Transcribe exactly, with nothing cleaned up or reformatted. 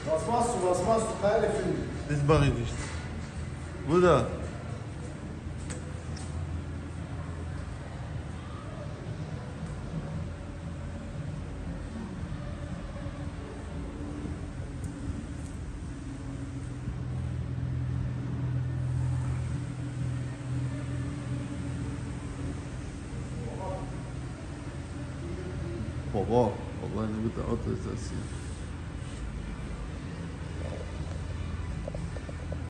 Was machst du, was machst du? Teile finden. Das mache ich nicht. Bruder. بابا والله نبي الأوتو أساسي